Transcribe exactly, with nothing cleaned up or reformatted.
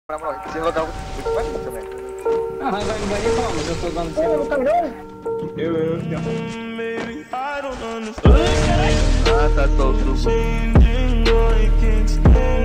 Na moral, se rodar muito mais também. Ah, vai no banheiro como? Eu tô dando Eu não tá mirando? Eu, eu, eu. Ah, tá solto.